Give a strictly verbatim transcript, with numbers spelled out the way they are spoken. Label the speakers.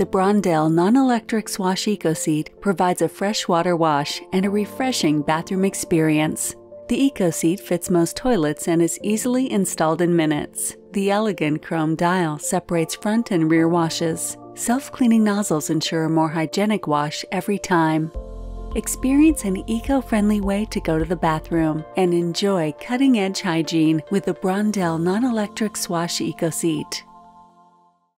Speaker 1: The Brondell non-electric Swash EcoSeat provides a freshwater wash and a refreshing bathroom experience. The EcoSeat fits most toilets and is easily installed in minutes. The elegant chrome dial separates front and rear washes. Self-cleaning nozzles ensure a more hygienic wash every time. Experience an eco-friendly way to go to the bathroom and enjoy cutting-edge hygiene with the Brondell non-electric Swash EcoSeat.